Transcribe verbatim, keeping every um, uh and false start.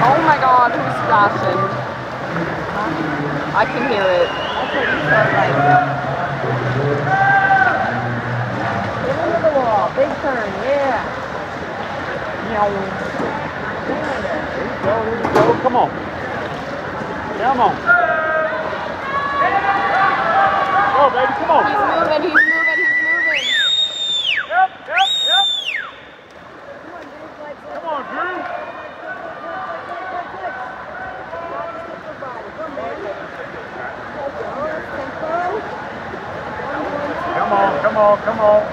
Oh my god, who's splashing? I can hear it. That's what you sound like. Get into the wall. Big turn, yeah. There you go, there you go. Come on. Come on. Go, baby, come on. He's moving, he's moving, he's moving. Yep, yep, yep. Come on, Drew. Come on, come on, come on.